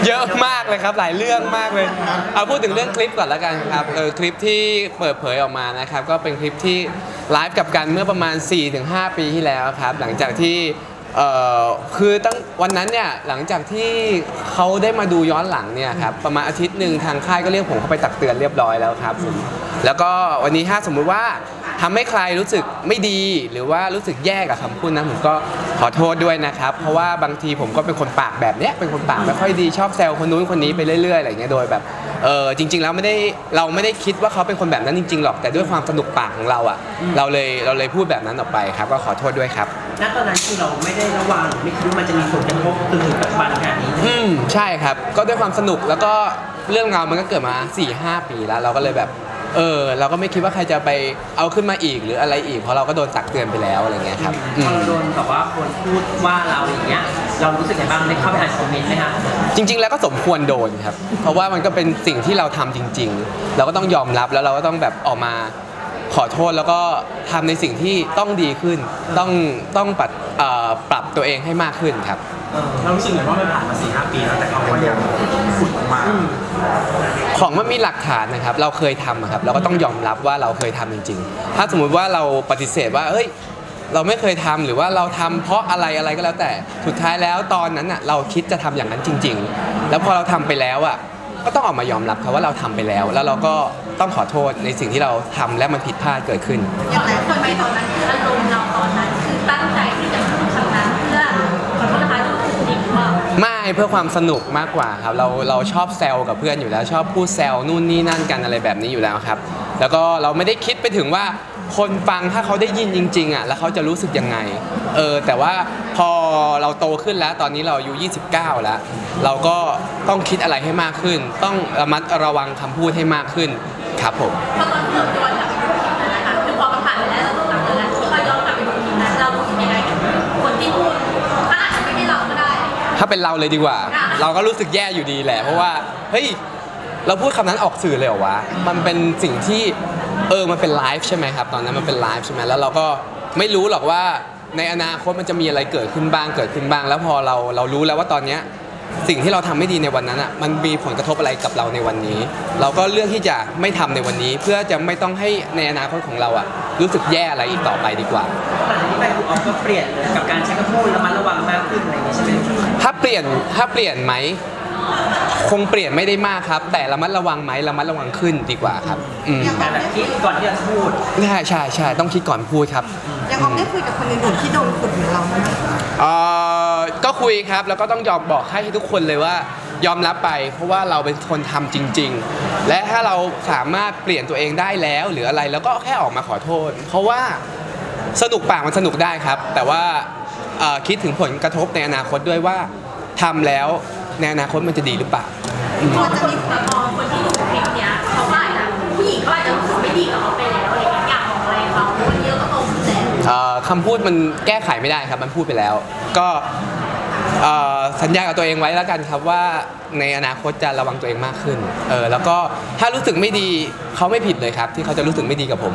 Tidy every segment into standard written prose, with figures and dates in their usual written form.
เยอะมากเลยครับหลายเรื่องมากเลยเอาพูดถึงเรื่องคลิปก่อนแล้วกันครับคลิปที่เปิดเผยออกมานะครับก็เป็นคลิปที่ไลฟ์กับกันเมื่อประมาณ 4-5 ปีที่แล้วครับหลังจากที่คือตั้งวันนั้นเนี่ยหลังจากที่เขาได้มาดูย้อนหลังเนี่ยครับประมาณอาทิตย์หนึ่งทางค่ายก็เรียกผมเข้าไปตักเตือนเรียบร้อยแล้วครับผมแล้วก็วันนี้ถ้าสมมุติว่าทำให้ใครรู้สึกไม่ดีหรือว่ารู้สึกแย่กับคำพูดนั้นผมก็ขอโทษด้วยนะครับเพราะว่าบางทีผมก็เป็นคนปากแบบเนี้ยเป็นคนปากไม่ค่อยดีชอบแซวคนนู้นคนนี้ไปเรื่อยๆอะไรอย่างเงี้ยโดยแบบจริงๆแล้วเราไม่ได้คิดว่าเขาเป็นคนแบบนั้นจริงๆหรอกแต่ด้วยความสนุกปากของเราอ่ะเราเลยพูดแบบนั้นออกไปครับก็ขอโทษด้วยครับณตอนนั้นคือเราไม่ได้ระวังไม่คิดว่ามันจะมีผลกระทบจนถึงปัจจุบันขนาดนี้ใช่ครับก็ด้วยความสนุกแล้วก็เรื่องราวมันก็เกิดมา 4-5 ปีแล้วเราก็เลยแบบเราก็ไม่คิดว่าใครจะไปเอาขึ้นมาอีกหรืออะไรอีกเพราะเราก็โดนตักเตือนไปแล้วอะไรเงี้ยครับพอเราโดนแบบว่าคนพูดว่าเราอย่างเงี้ยเรารู้สึกยังไงบ้างได้เข้าไปอ่านคอมเมนต์ไหมครับจริงๆแล้วก็สมควรโดนครับเพราะว่ามันก็เป็นสิ่งที่เราทำจริงๆเราก็ต้องยอมรับแล้วเราก็ต้องแบบออกมาขอโทษแล้วก็ทำในสิ่งที่ต้องดีขึ้นต้องปรับตัวเองให้มากขึ้นครับเรารู้สึกเหมือนว่ามันผ่านมา 4-5 ปีแล้วแต่เขาก็ยังขุดออกมาของมันมีหลักฐานนะครับเราเคยทำครับเราก็ต้องยอมรับว่าเราเคยทำจริงๆถ้าสมมุติว่าเราปฏิเสธว่าเฮ้ยเราไม่เคยทำหรือว่าเราทำเพราะอะไรก็แล้วแต่สุดท้ายแล้วตอนนั้นอ่ะเราคิดจะทำอย่างนั้นจริงๆแล้วพอเราทำไปแล้วอ่ะก็ต้องออกมายอมรับครับว่าเราทำไปแล้วแล้วเราก็ต้องขอโทษในสิ่งที่เราทำและมันผิดพลาดเกิดขึ้นอย่างไรคนไปตอนนั้นคืออารมณ์เราตอนนั้นคือตั้งใจที่จะพูดคำนั้นเพื่อขอโทษนะคะรู้สึกดีกว่าไม่เพื่อความสนุกมากกว่าครับเราชอบแซวกับเพื่อนอยู่แล้วชอบพูดแซวนู่นนี่นั่นกันอะไรแบบนี้อยู่แล้วครับแล้วก็เราไม่ได้คิดไปถึงว่าคนฟังถ้าเขาได้ยินจริงๆอ่ะแล้วเขาจะรู้สึกยังไงแต่ว่าพอเราโตขึ้นแล้วตอนนี้เราอายุ29แล้วเราก็ต้องคิดอะไรให้มากขึ้นต้องระมัดระวังคำพูดให้มากขึ้นครับผมพอตอนเกิดย้อนกลับไปดูคลิปนั้นนะคะคือพอมันผ่านไปแล้วเราต้องกลับไปแล้วพอย้อนกลับไปดูคลิปนั้นเรารู้สึกยังไงคนที่พูดอาจจะไม่ใช่เราก็ได้ถ้าเป็นเราเลยดีกว่าเราก็รู้สึกแย่อยู่ดีแหละเพราะว่าเฮ้ยเราพูดคำนั้นออกสื่อเลยเหรอวะมันเป็นสิ่งที่มันเป็นไลฟ์ใช่ไหมครับตอนนั้นมันเป็นไลฟ์ใช่ไหมแล้วเราก็ไม่รู้หรอกว่าในอนาคตมันจะมีอะไรเกิดขึ้นบ้างแล้วพอเรารู้แล้วว่าตอนเนี้ยสิ่งที่เราทำไม่ดีในวันนั้นอ่ะมันมีผลกระทบอะไรกับเราในวันนี้เราก็เลือกที่จะไม่ทำในวันนี้เพื่อจะไม่ต้องให้ในอนาคตของเราอ่ะรู้สึกแย่อะไรอีกต่อไปดีกว่าหลังจากนี้ไปคุณออฟก็เปลี่ยนกับการใช้คำพูดระมัดระวังมากขึ้นอะไรอย่างนี้ใช่ไหมถ้าเปลี่ยนไหมคงเปลี่ยนไม่ได้มากครับแต่ระมัดระวังไหมระมัดระวังขึ้นดีกว่าครับแต่คิดก่อนที่จะพูดใช่ต้องคิดก่อนพูดครับยังได้คุยกับคนอื่นๆที่โดนขุดเหมือนเราไหมก็คุยครับแล้วก็ต้องยอมบอกให้ทุกคนเลยว่ายอมรับไปเพราะว่าเราเป็นคนทำจริงๆและถ้าเราสามารถเปลี่ยนตัวเองได้แล้วหรืออะไรแล้วก็แค่ออกมาขอโทษเพราะว่าสนุกปากมันสนุกได้ครับแต่ว่าคิดถึงผลกระทบในอนาคตด้วยว่าทำแล้วในอนาคตมันจะดีหรือเปล่าพอจะมีคนที่ดูคลิปเนี้ยเขาก็อาจจะผู้หญิงเขาอาจจะรู้สึกไม่ดีกับเขาไปแล้วอะไรอย่างเงี้ยอยากบอกอะไรเขาวันนี้เราก็โตขึ้นแล้วคำพูดมันแก้ไขไม่ได้ครับมันพูดไปแล้วก็สัญญากับตัวเองไว้แล้วกันครับว่าในอนาคตจะระวังตัวเองมากขึ้นแล้วก็ถ้ารู้สึกไม่ดีเขาไม่ผิดเลยครับที่เขาจะรู้สึกไม่ดีกับผม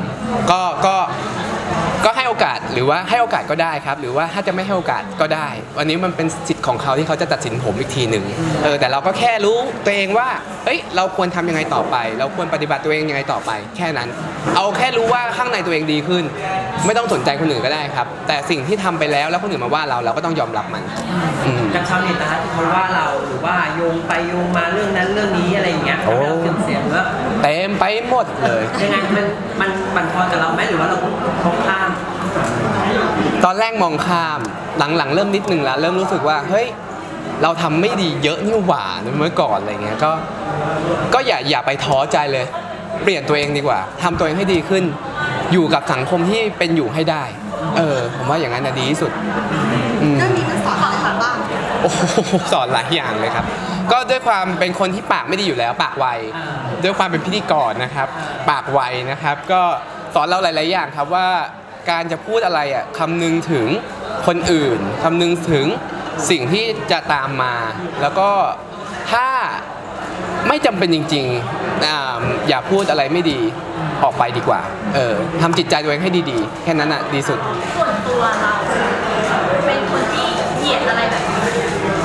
ก็ให้โอกาสหรือว่าให้โอกาสก็ได้ครับหรือว่าถ้าจะไม่ให้โอกาสก็ได้วันนี้มันเป็นสิทธิ์ของเขาที่เขาจะตัดสินผมอีกทีหนึ่งแต่เราก็แค่รู้ตัวเองว่าเอ้ยเราควรทำยังไงต่อไปเราควรปฏิบัติตัวเองยังไงต่อไปแค่นั้นเอาแค่รู้ว่าข้างในตัวเองดีขึ้นไม่ต้องสนใจคนอื่นก็ได้ครับแต่สิ่งที่ทำไปแล้วคนอื่นมาว่าเราก็ต้องยอมรับมันกับชาวเน็ตนะคะที่เขาว่าเราหรือว่าโยงไปโยงมาเรื่องนั้นเรื่องนี้อะไรอย่างเงี้ยเราเสื่อมเสียหรือเต็มไปหมดเลยยังไงมันบั่นทอนกับเราไหมหรือว่าเรามองข้ามตอนแรกมองข้ามหลังเริ่มนิดนึงแล้วเริ่มรู้สึกว่าเฮ้ยเราทำไม่ดีเยอะนี่หว่าเมื่อก่อนอะไรเงี้ยก็อย่าไปท้อใจเลยเปลี่ยนตัวเองดีกว่าทำตัวเองให้ดีขึ้นอยู่กับสังคมที่เป็นอยู่ให้ได้ผมว่าอย่างนั้นดีที่สุดเรื่องนี้มันสอนอะไรบ้างโอ้สอนหลายอย่างเลยครับก็ด้วยความเป็นคนที่ปากไม่ดีอยู่แล้วปากไวด้วยความเป็นพิธีกรนะครับปากไวนะครับก็สอนเราหลายๆอย่างครับว่าการจะพูดอะไรคำนึงถึงคนอื่นคำนึงถึงสิ่งที่จะตามมาแล้วก็ถ้าไม่จำเป็นจริงๆอย่าพูดอะไรไม่ดีออกไปดีกว่าทำจิตใจตัวเองให้ดีๆแค่นั้นดีสุดส่วนตัวเราเป็นคนที่เหยียดอะไรแบบนี้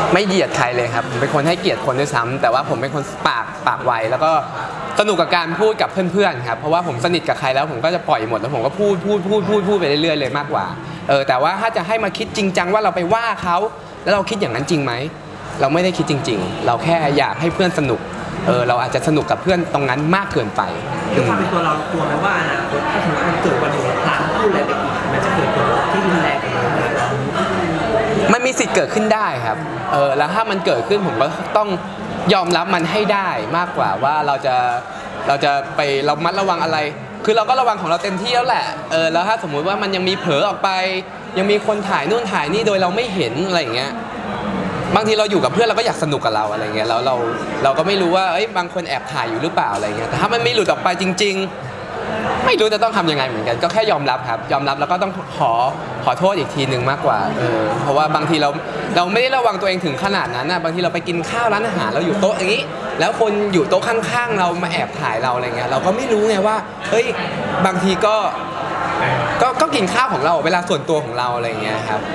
ไม่เหยียดใครเลยครับผมเป็นคนให้เกียรติคนด้วยซ้ำแต่ว่าผมเป็นคนปากไวแล้วก็สนุกกับการพูดกับเพื่อนๆครับเพราะว่าผมสนิทกับใครแล้วผมก็จะปล่อยหมดแล้วผมก็พูดไปเรื่อยๆเลยมากกว่าแต่ว่าถ้าจะให้มาคิดจริงจังว่าเราไปว่าเขาแล้วเราคิดอย่างนั้นจริงไหมเราไม่ได้คิดจริงๆเราแค่อยากให้เพื่อนสนุกเราอาจจะสนุกกับเพื่อนตรงนั้นมากเกินไปด้วยความเป็นตัวเรากลัวไหมว่าอนาคตถ้าสมมติมันเกิดวันหนึ่งพลาดพูดอะไรไปอีกมันจะเกิดผลที่รุนแรงกับเรามันมีสิทธิ์เกิดขึ้นได้ครับแล้วถ้ามันเกิดขึ้นผมก็ต้องยอมรับมันให้ได้มากกว่าว่าเราจะไปเรามัดระวังอะไรคือเราก็ระวังของเราเต็มที่แล้วแหละแล้วถ้าสมมุติว่ามันยังมีเผลอออกไปยังมีคนถ่ายนู่นถ่ายนี่โดยเราไม่เห็นอะไรอย่างเงี้ยบางทีเราอยู่กับเพื่อนเราก็อยากสนุกกับเราอะไรเงี้ยแล้วเราก็ไม่รู้ว่าบางคนแอบถ่ายอยู่หรือเปล่าอะไรเงี้ยแต่ถ้ามันไม่หลุดออกไปจริงๆไม่รู้จะต้องทำยังไงเหมือนกันก็แค่ยอมรับครับยอมรับแล้วก็ต้องขอโทษอีกทีหนึ่งมากกว่าเพราะว่าบางทีเราไม่ได้ระวังตัวเองถึงขนาดนั้นนะบางทีเราไปกินข้าวร้านอาหารเราอยู่โต๊ะอย่างนี้แล้วคนอยู่โต๊ะข้างๆเรามาแอบถ่ายเราอะไรเงี้ยเราก็ไม่รู้ไงว่าบางทีก็กินข้าวของเราเวลาส่วนตัวของเราอะไรเงี้ยครับ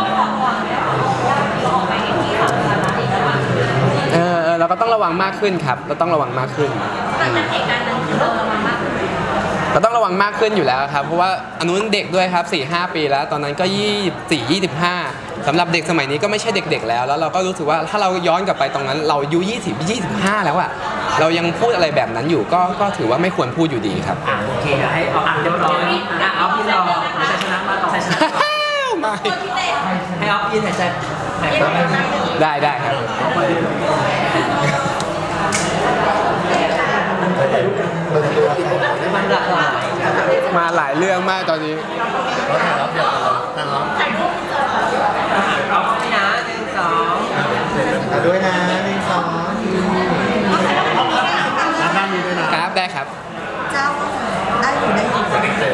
เราก็ต้องระวังมากขึ้นครับเราต้องระวังมากขึ้นหลังจากเหตุการณ์นั้นคือเราระวังมากขึ้นเราต้องระวังมากขึ้นอยู่แล้วครับเพราะว่าอนุเด็กด้วยครับ 4-5 ปีแล้วตอนนั้นก็24-25สำหรับเด็กสมัยนี้ก็ไม่ใช่เด็กๆแล้วเราก็รู้สึกว่าถ้าเราย้อนกลับไปตรงนั้นเราอายุ20-25แล้วอะเรายังพูดอะไรแบบนั้นอยู่ก็ถือว่าไม่ควรพูดอยู่ดีครับโอเคเดี๋ยวให้เอาเรียบร้อยเอาพี่รอชัยชนะมาต่อชัยชนะไม่ตัวที่เตะให้เอาพี่หายใจหายใจได้ครับมันหลากหลายมาหลายเรื่องมากตอนนี้ถ่ายรูปเจอเอาพี่นะ1 2 ด้วยนะนี่สองครับได้ครับเจ้าได้อยู่ได้